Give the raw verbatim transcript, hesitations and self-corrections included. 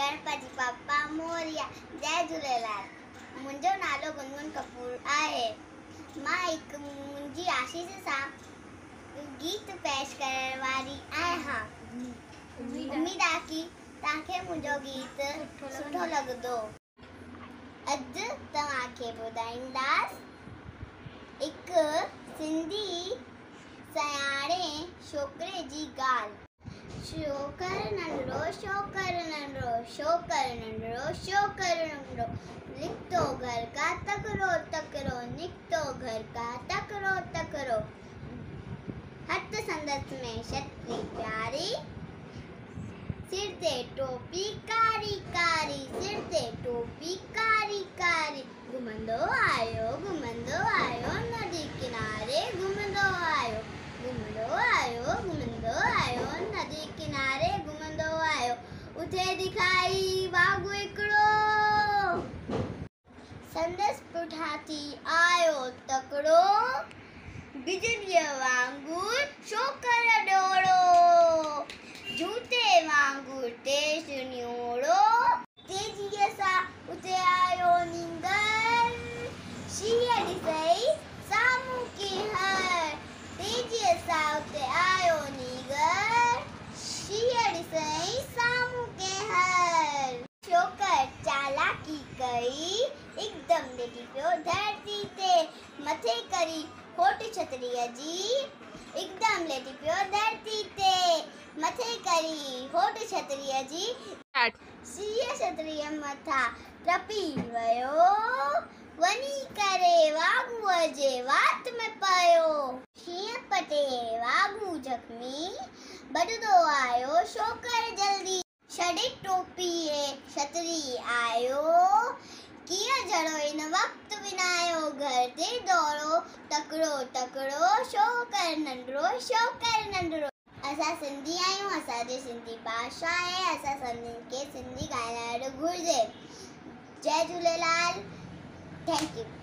गणपति बप्पा मोरया। जय झूलेलाल। मुंहिंजो नालो गुनगुन कपूर आहे। मां हिकु मुंहिंजी आशीष सां गीत पेश करण वारी आहियां। उम्मीद आहे कि तव्हांखे मुंहिंजो गीत सुठो लॻंदो। अॼु तव्हांखे ॿुधाईंदासीं हिकु सिंधी सयाणे छोकिरे जी ॻाल्हि। छोकर नंढड़ो छोकर नंढड़ो छोकर नंढड़ो छोकर नंढड़ो निकितो घर का तकरो तकरो निकितो घर का तकरो तकरो। हथ संदस में छतरी प्यारी, सिर ते टोपी कारी कारी, सिर ते टोपी कारी कारी। घुमंदो आयो घुमंदो आयो नदी किनारे घुमंदो आयो घुमंदो आयो घुमंदो आयो नदी किनारे घुमंदो आयो। उथे दिखाई बाघु हिकिड़ो, संदसि पुठाती आयो तकड़ो, बिजलीअ वांगुरु छोकर ॾोड़ो, जूते वांगुरु तेज न्योड़ो। तेजीअ सां उते आयो नींगर, शींहं ॾिसई साम्हूं कीहर। तेजीअ सां उते आयो नींगर, शींहं ॾिसई साम्हूं कीहर। छोकर चालाकी कई, हिकदम लेटी पियो धरती ते, मथे करी होठ छतरीअ जी, हिकदम लेटी पियो धरती ते, मथे करी होठ छतरीअ जी। शींहं छतरीअ मथां टपी वियो, वञी करे वाघूअ जे वात में पियो। शींहं पटे वाघू जख्मी, भॼंदो आयो छोकर जल्दी, छॾे टोपी ऐं छतरी आयो। कीअं जहिड़ो हिन वक़्तु विञायो, घर ते दौड़ो तकड़ो तकड़ो छोकर नंढड़ो छोकर नंढड़ो। असां सिंधी आहियूं, असांजी सिंधी भाषा आहे, असां सभिनीनि खे सिंधी ॻाल्हाइणु घुरिजे। जय झूलेलाल। Thank U.